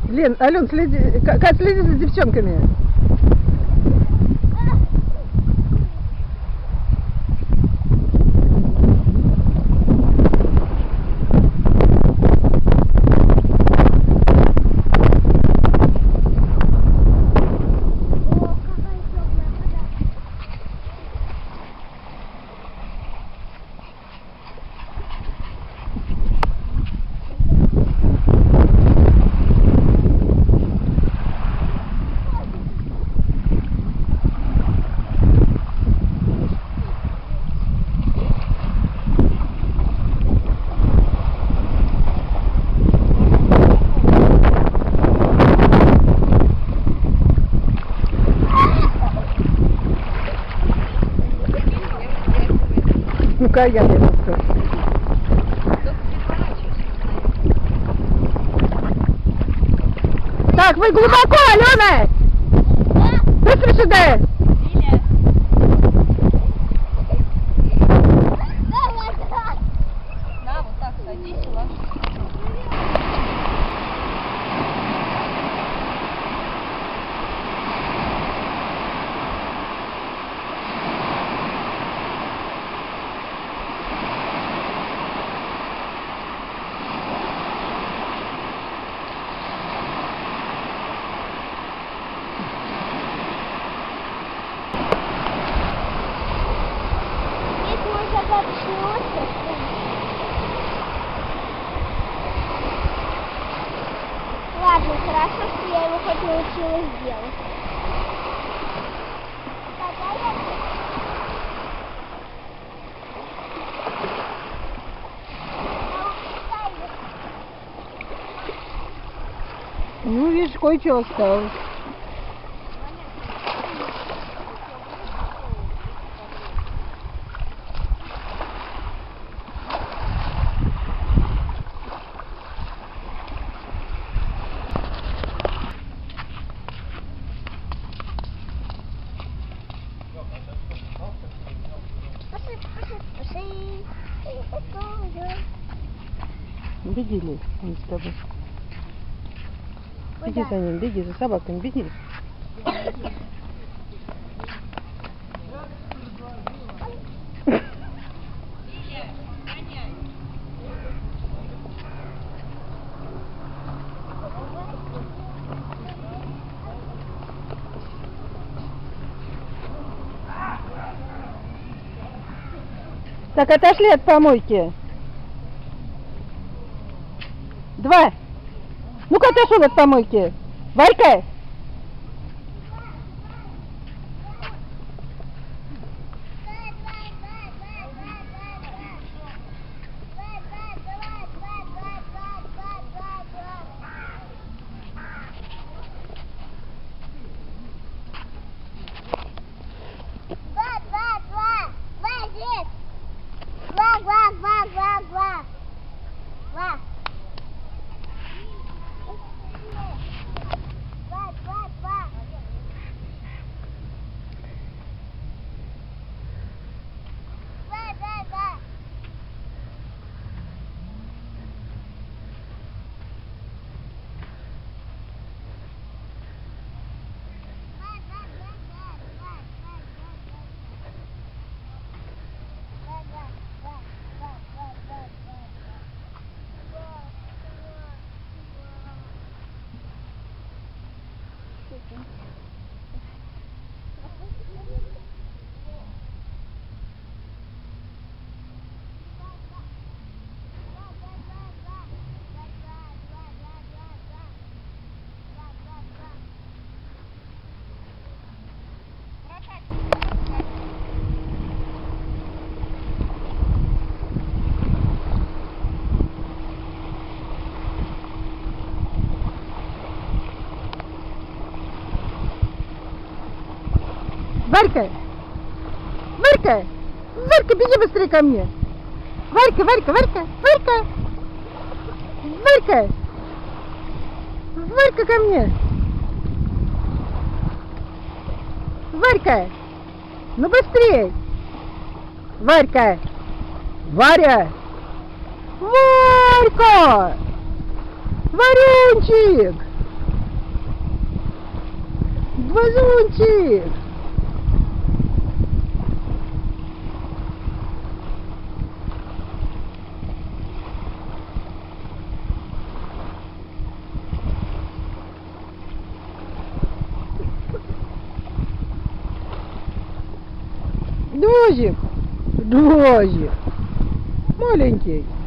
Лен, Ален, следи, Кать, следи за девчонками. Ну-ка, я не расскажу. Так, вы глубоко, Алена! Быстро сюда! Да, вот так садись, ладно. Ладно, хорошо, что я его хоть научилась делать. Ну, видишь, кое-что осталось. Беги, Лель, он с тобой. Беги за ним, беги за собаками, беги. Так, отошли от помойки. 2. Ну-ка, отошел от помойки. Варька! Варька! Варька! Варька, беги быстрее ко мне! Варька, Варька, Варька! Варька! Варька! Варька ко мне! Варька! Ну быстрее! Варька! Варя! Варька! Варенчик! Базунчик! Дожик! Дожик! Маленький!